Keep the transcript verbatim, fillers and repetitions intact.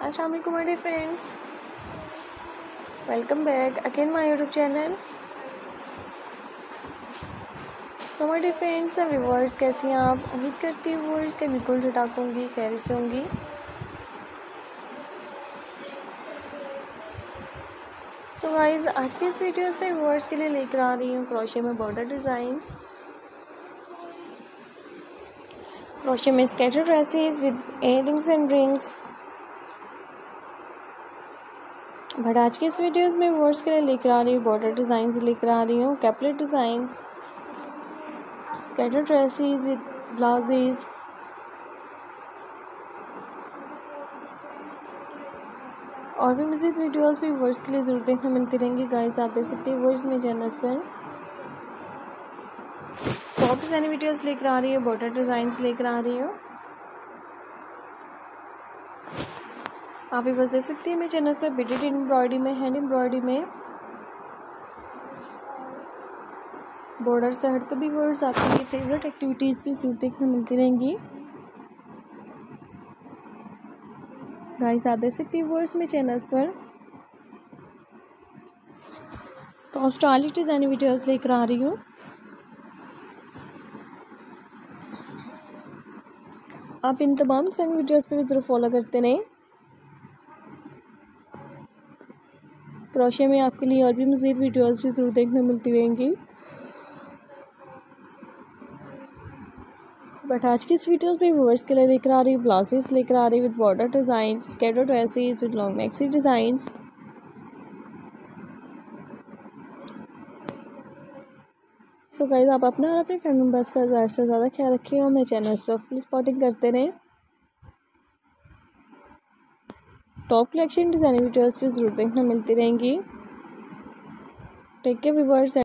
अस्सलाम वालेकुम my dear friends, welcome back again my YouTube channel. So my dear friends और viewers, कैसी हैं आप? उम्मीद करती हूँ व्यूअर्स के बिल्कुल ठीक ठाक होंगी, खैरियत से होंगी। सो गाइस, आज की इस वीडियोस में व्यूअर्स के लिए लेकर आ रही हूँ क्रोशे में बॉर्डर डिज़ाइंस, क्रोशे में skater dresses with earrings and rings. But आज की इस वीडियोस में व्यूअर्स के लिए लेकर आ रही हूँ बॉर्डर डिज़ाइंस लेकर आ रही हूँ, capelet designs, skater dresses with blouses. और भी मज़ीद वीडियोस भी व्यूअर्स के लिए ज़रूर देखने मिलती रहेंगी। गाइस, आप देख सकते हैं व्यूअर्स में चैनल्स पर टॉप डिज़ाइन वीडियोस लेकर आ रही हूँ, बॉर्डर डिज़ाइंस लेकर आ रही हूँ। आप भी बस देख सकते हैं मेरे चैनल पर बिटेड एम्ब्रॉयडरी में, हैंड एम्ब्रॉयडरी में, बॉर्डर से हटकर भी वर्ड्स आपको ये फेवरेट एक्टिविटीज़ भी जरूर देखने मिलती रहेंगी। गाइस, आप देख सकते हैं वर्ड्स में चैनल्स पर टॉप स्टाइलिश डिज़ाइन वीडियोस लेकर आ रही हूँ। आप इन तमाम डिज़ाइन वीडियोस पे भी ज़रूर फॉलो करते रहें। क्रोशे में आपके लिए और भी मज़ीद वीडियोस भी ज़रूर देखने मिलती रहेंगी। बट आज की इस वीडियोस में व्यूअर्स के लिए लेकर आ रही हूँ ब्लाउजेस लेकर आ रही हूँ with border design, skater dresses with long maxi designs. So guys, आप अपना और अपने फैमिली मेम्बर्स का ज़्यादा से ज़्यादा ख्याल रखिए और मेरे चैनल्स पर फुल सपोर्टिंग करते रहें। टॉप कलेक्शन डिज़ाइन वीडियोस भी ज़रूर देखने मिलती रहेंगी। Take care viewers.